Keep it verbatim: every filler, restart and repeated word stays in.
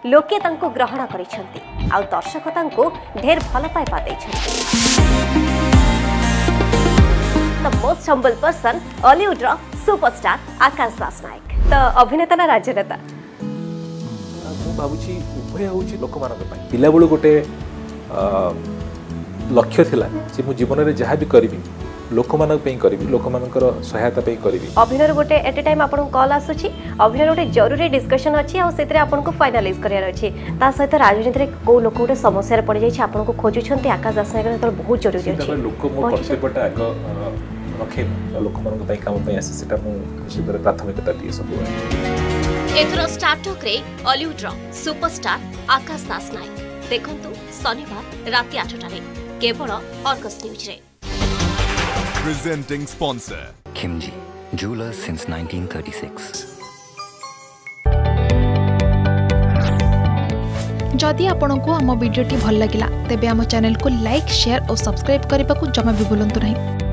लोके तांको ग्रहण करिसेंती आ दर्शक तांको ढेर भल पाइबा दैछंती। The most humble person Hollywood रो सुपरस्टार आकाश दास नायक तो अभिनेता ना राजनेता मु भाबुची उभय होची लोक मानक पई पिला बेलु गोटे लक्ष्य थिला जे मु जीवन रे जहा भी करबी लोक मानक पई करबी लोक मानकर सहायता पई करबी। अभिनय गोटे एट ए टाइम आपन कॉल आसुची अभिनय गोटे जरूरी डिस्कशन अछि आ सेतरे आपन को फाइनलाइज करियार अछि ता सहित राजनीति रे को लोक गोटे समस्या रे पड़ जाय छै आपन को खोजुछंती आकाश दास नायक तो बहुत जरूरी अछि लोक मो कर्तव्यटा आग रखे लोक मानक पई काम पई आसे सेटा मु निश्चित प्राथमिकता दिए सब एथरो स्टार्टअप रे हॉलीवुड रो सुपरस्टार आकाश दास नायक देखंतु शनिवार राति आठ टा रे केवल अर्गस न्यूज रे। Presenting sponsor Khimji, jewelers since nineteen thirty-six. जदि आपंक आम भिडी भल लगा तेब आम चैनल को लाइक शेयर और सब्सक्राइब करने को जमा भी भूलु नहीं।